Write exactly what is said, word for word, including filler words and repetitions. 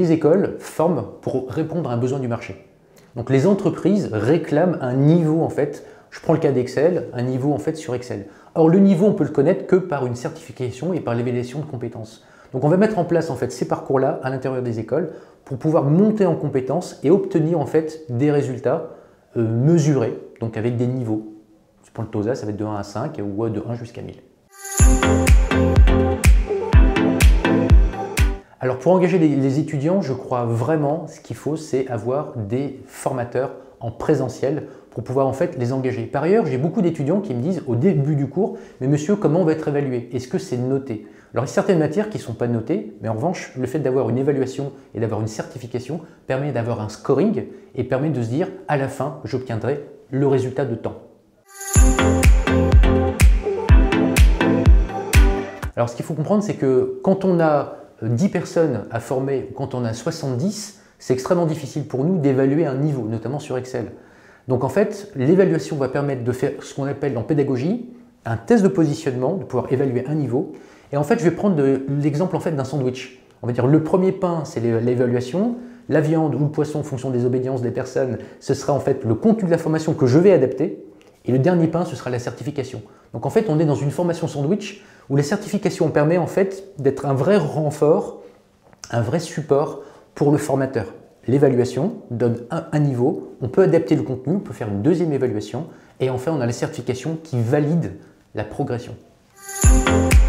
les écoles forment pour répondre à un besoin du marché. Donc les entreprises réclament un niveau en fait, je prends le cas d'Excel, un niveau en fait sur Excel. Or le niveau on peut le connaître que par une certification et par l'évaluation de compétences. Donc on va mettre en place en fait ces parcours-là à l'intérieur des écoles pour pouvoir monter en compétences et obtenir en fait des résultats euh, mesurés, donc avec des niveaux. Je prends le TOSA, ça va être de un à cinq ou de un jusqu'à mille. Alors pour engager les, les étudiants, je crois vraiment ce qu'il faut, c'est avoir des formateurs en présentiel pour pouvoir en fait les engager. Par ailleurs, j'ai beaucoup d'étudiants qui me disent au début du cours, mais monsieur, comment on va être évalué? Est-ce que c'est noté? Alors il y a certaines matières qui ne sont pas notées, mais en revanche, le fait d'avoir une évaluation et d'avoir une certification permet d'avoir un scoring et permet de se dire à la fin, j'obtiendrai le résultat de temps. Alors ce qu'il faut comprendre, c'est que quand on a dix personnes à former, quand on a soixante-dix, c'est extrêmement difficile pour nous d'évaluer un niveau, notamment sur Excel. Donc en fait, l'évaluation va permettre de faire ce qu'on appelle en pédagogie un test de positionnement, de pouvoir évaluer un niveau. Et en fait, je vais prendre l'exemple en fait d'un sandwich. On va dire le premier pain, c'est l'évaluation. La viande ou le poisson, en fonction des obédiences des personnes, ce sera en fait le contenu de la formation que je vais adapter. Et le dernier pain, ce sera la certification. Donc en fait, on est dans une formation sandwich où la certification permet en fait d'être un vrai renfort, un vrai support pour le formateur. L'évaluation donne un, un niveau, on peut adapter le contenu, on peut faire une deuxième évaluation et enfin on a la certification qui valide la progression.